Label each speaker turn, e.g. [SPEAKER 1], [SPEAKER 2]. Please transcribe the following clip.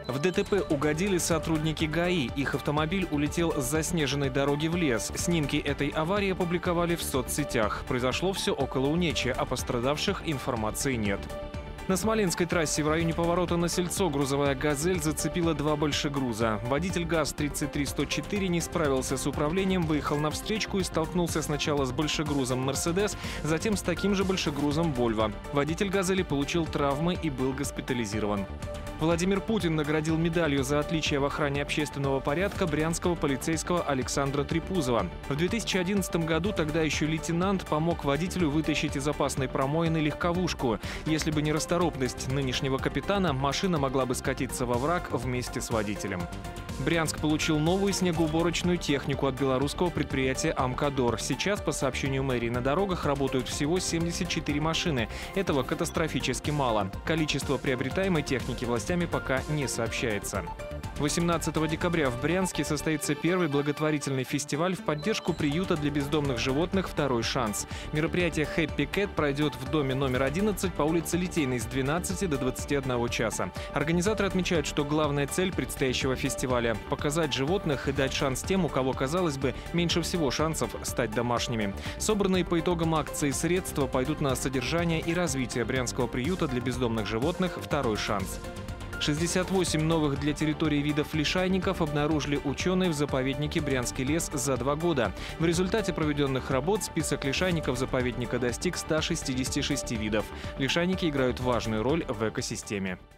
[SPEAKER 1] В ДТП угодили сотрудники ГАИ. Их автомобиль улетел с заснеженной дороги в лес. Снимки этой аварии опубликовали в соцсетях. Произошло все около Унечи, о пострадавших информации нет. На Смоленской трассе в районе поворота на Сельцо грузовая «Газель» зацепила два большегруза. Водитель ГАЗ-33104 не справился с управлением, выехал на встречку и столкнулся сначала с большегрузом «Мерседес», затем с таким же большегрузом «Вольво». Водитель «Газели» получил травмы и был госпитализирован. Владимир Путин наградил медалью за отличие в охране общественного порядка брянского полицейского Александра Трипузова. В 2011 году тогда еще лейтенант помог водителю вытащить из опасной промоины легковушку. Если бы не расторопность нынешнего капитана, машина могла бы скатиться во враг вместе с водителем. Брянск получил новую снегоуборочную технику от белорусского предприятия «Амкадор». Сейчас, по сообщению мэрии, на дорогах работают всего 74 машины. Этого катастрофически мало. Количество приобретаемой техники властями пока не сообщается. 18 декабря в Брянске состоится первый благотворительный фестиваль в поддержку приюта для бездомных животных «Второй шанс». Мероприятие «Happy Cat» пройдет в доме номер 11 по улице Литейной с 12 до 21 часа. Организаторы отмечают, что главная цель предстоящего фестиваля – показать животных и дать шанс тем, у кого, казалось бы, меньше всего шансов стать домашними. Собранные по итогам акции средства пойдут на содержание и развитие брянского приюта для бездомных животных «Второй шанс». 68 новых для территории видов лишайников обнаружили ученые в заповеднике Брянский лес за 2 года. В результате проведенных работ список лишайников заповедника достиг 166 видов. Лишайники играют важную роль в экосистеме.